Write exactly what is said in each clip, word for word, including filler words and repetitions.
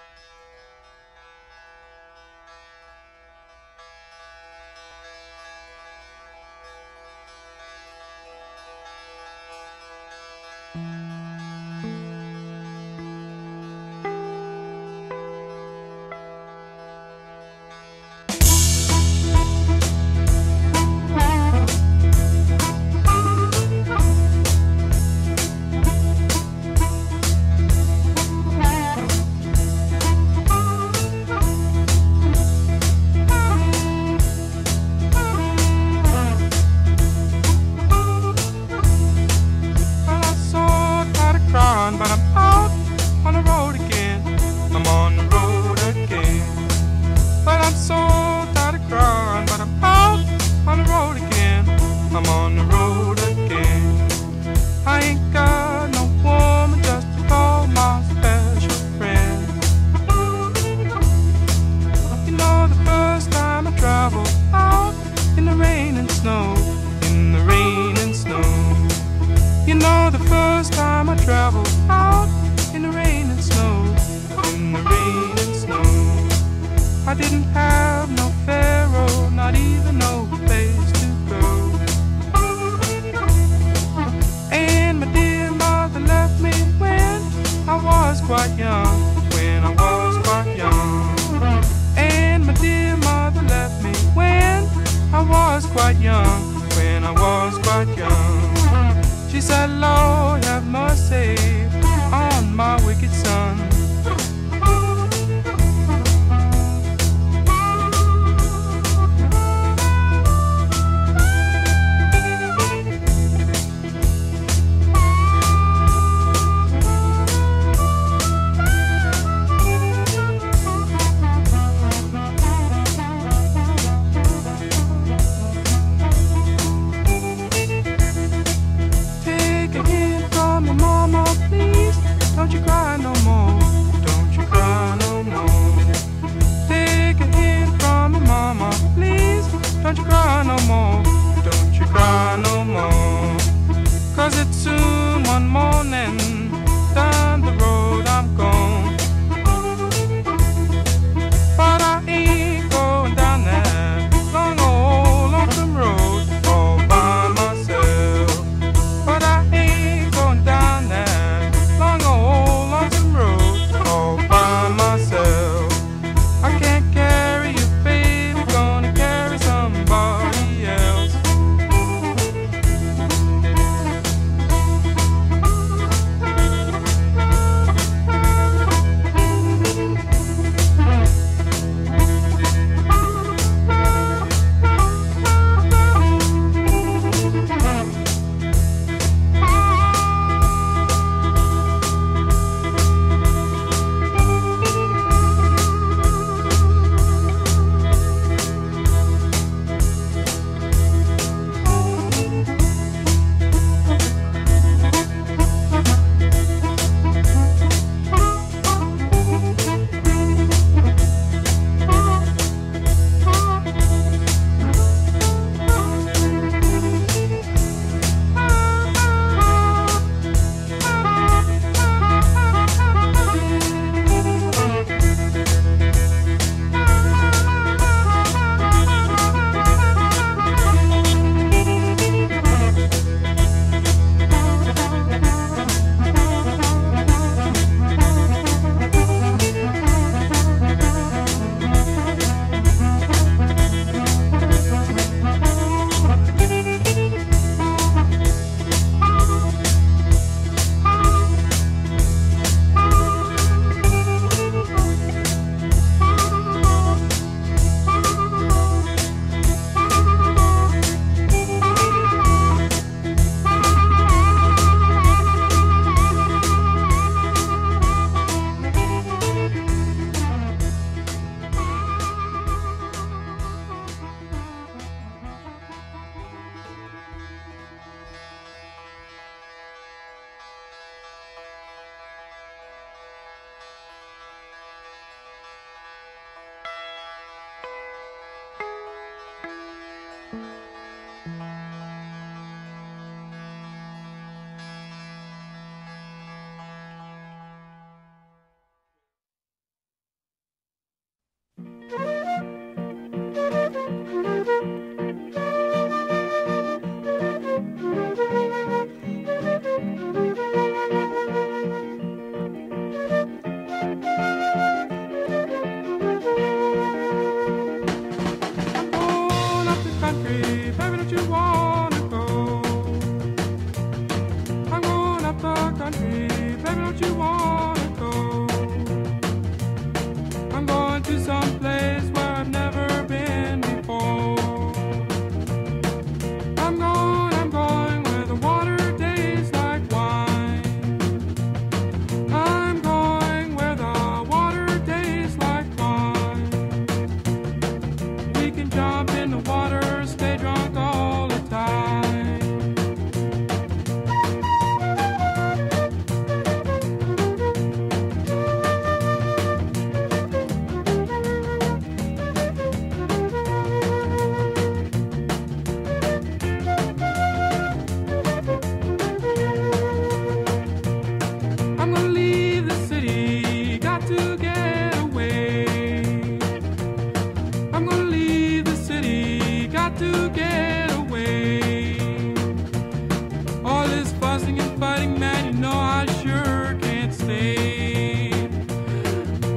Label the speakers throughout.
Speaker 1: But I'm out on the road again. I'm on the road again. But I'm so tired of crying. But I'm out on the road again. I'm on the road again. I ain't got no woman just to call my special friend. You know, the first time I traveled out in the rain and snow, in the rain and snow. You know, the first time I traveled out in the rain and snow, in the rain and snow. I didn't have no pharaoh, not even no place to go. And my dear mother left me when I was quite young, when I was quite young. And my dear mother left me when I was quite young, when I was quite young. She said, Lord, have mercy on my wicked son. Don't you cry no more.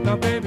Speaker 1: Now, baby,